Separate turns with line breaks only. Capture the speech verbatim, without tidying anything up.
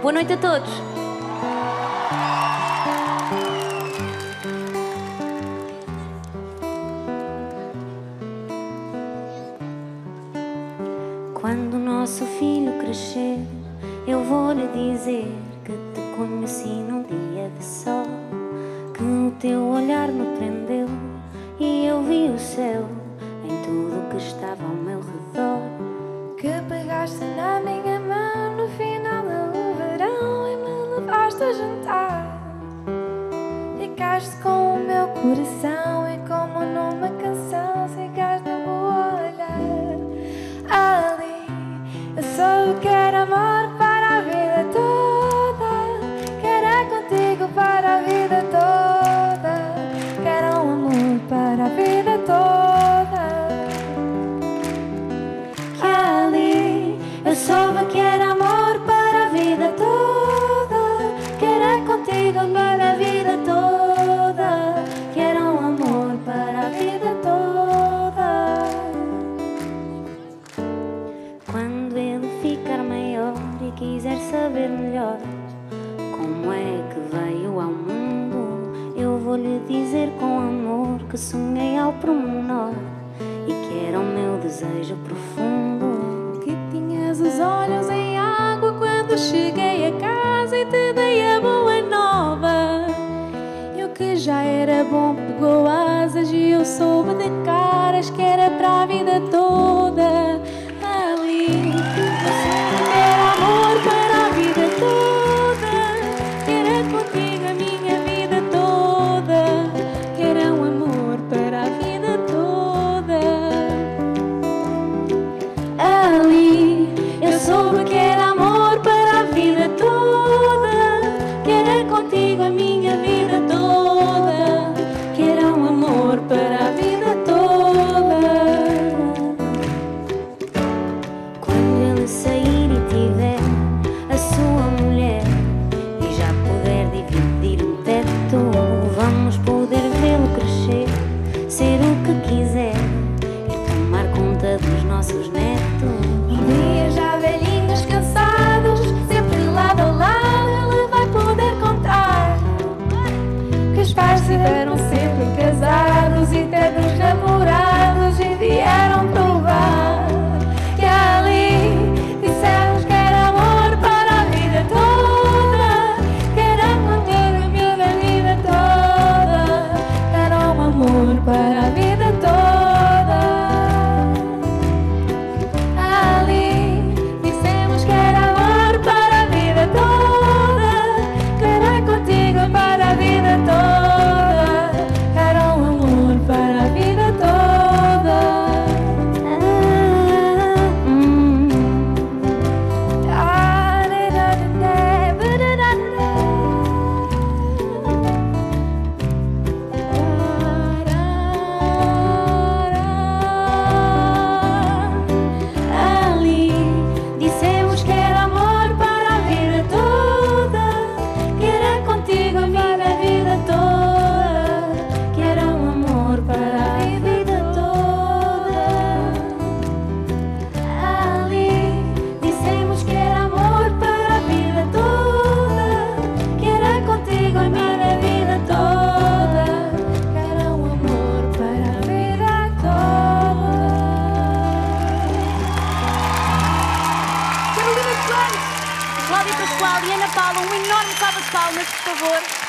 Boa noite a todos. Quando o nosso filho crescer, eu vou lhe dizer que te conheci num dia de sol, que o teu olhar me prendeu e eu vi o céu em tudo que estava ao meu redor.
Que pegaste na minha mão no final do verão e me levaste a jantar. Ficaste com o meu coração e como numa canção ficaste no meu olhar. Ali eu soube que era amor para a vida toda, que era contigo para a vida toda, que era um amor para a vida toda. Que ali eu soube que era amor para a vida toda, que era contigo para a vida toda, que era um amor para a vida toda.
Quando ele ficar maior e quiser saber melhor como é que veio ao mundo, eu vou lhe dizer com amor que sonhei ao pormenor e que era o meu desejo profundo.
Que tinhas os olhos em água quando cheguei a casa e te dei a boa nova. E o que já era bom pegou asas e eu soube de caras que era para a vida toda. Ali era amor para a vida toda, que era contigo a minha vida toda, que era um amor para a vida toda. Ali eu soube que era amor para a vida toda, que era contigo a minha vida toda, que era um amor para a vida toda.
Quando ele sair e tiver a sua mulher e já puder dividir um teto, vamos poder vê-lo crescer, ser o que quiser e tomar conta dos nossos netos.
Um dia já velhinhos cansados, sempre lado a lado, ele vai poder contar que os pais estiveram sempre casados e ternos namorados e vieram provar que ali dissemos que era amor para a vida toda, que era contigo a minha vida toda, que era um amor para a vida toda. Ali dissemos que era amor para a vida toda, que era contigo para a vida toda, que era um amor para a vida toda.
Ah, hum.
Ali dissemos que era amor para a vida toda, que era contigo a minha vida toda, que era um amor para a vida toda. Ali dissemos que era amor para a vida toda, que era contigo a minha vida toda, que era um amor para a vida toda.
Carolina Soares, Cláudia Pascoal e Ana Paula, um enorme salva de palmas, por favor.